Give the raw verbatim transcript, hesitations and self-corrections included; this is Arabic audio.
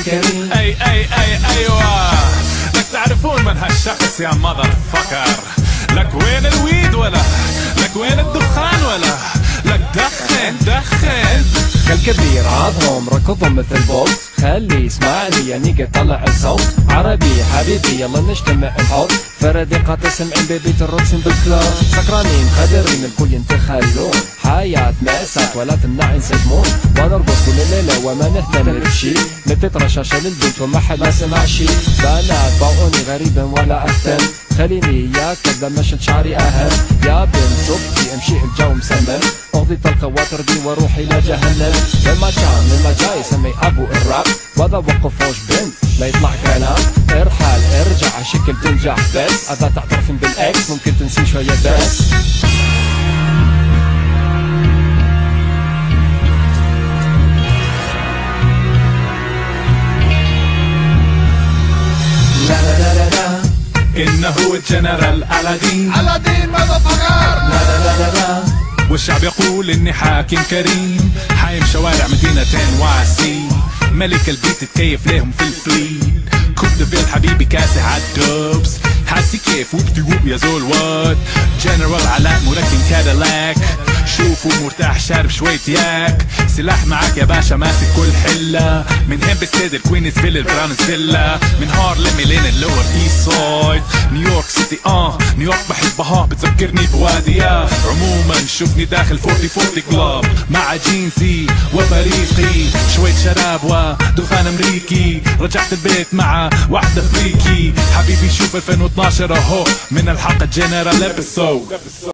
كريم. اي اي اي ايوه لك تعرفون من هالشخص يا مذر فكر. لك وين الويد ولا لك وين الدخان ولا لك دخن دخن. كالكبير عضهم ركضهم مثل بولت، خلي يسمعني يعني قد طلع الصوت. عربي حبيبي يلا نجتمع الحوض، فردي قاطع سمعين ببيت الروكسين بالكلاب. سكرانين خدرين الكل ينتخلون، حياة مأساة ولا تمنع ينسجمون. ونرقص كل ليلة وما نهتم بشي، نتت رشاشة للبنت وما حد ما سمع شي. بنات باعوني غريبا ولا أهتم، خليني ياك كذا مشت شعري أهم. يا بنت صبتي امشي الجو مسمم، اغضي الخواطر دي واروح الى جهنم. لما كان لما جاي سمي ابو الراب، وذا وقفوش بنت لا يطلع كلام. ارحل ارجع شكل تنجح بس، اذا تعترفين بالاكس ممكن تنسي شوية بس. لا لا لا لا لا إنه الجنرال ألادين. ألادين ماذا فقر؟ لا لا لا لا لا والشعب يقول إني حاكم كريم، حايم شوارع مدينة واسي، ملك البيت تكيف ليهم في الفليد. كوب دفيل حبيبي كاسح عالدوبس، حاسي كيف وبتي وب يا زول وات. جنرال علاء مركن كاديلاك، شوفوا مرتاح شارب شوية ياك. سلاح معاك يا باشا ماسك كل حلة، من هين بالسيد الكوينزفيل البرانسفيلا، من هارلم لين اللور ايست سايد. نيويورك سيتي اه نيويورك بحبها بتذكرني بواديها. عموما شوفني داخل فورتي فورتي كلاب مع جينزي وفريقي، شوية شراب ودخان امريكي. رجعت البيت مع واحدة فريكي، حبيبي شوف ألفين واثناشر اهو من الحلقة جنرال ابيسود.